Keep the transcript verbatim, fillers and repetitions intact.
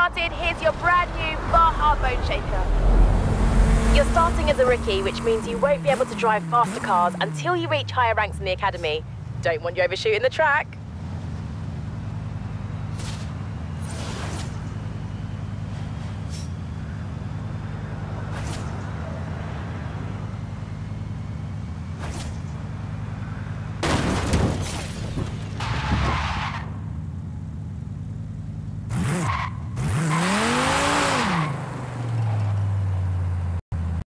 started, here's your brand new Baja Bone Shaker. You're starting as a rookie, which means you won't be able to drive faster cars until you reach higher ranks in the academy. Don't want you overshooting the track.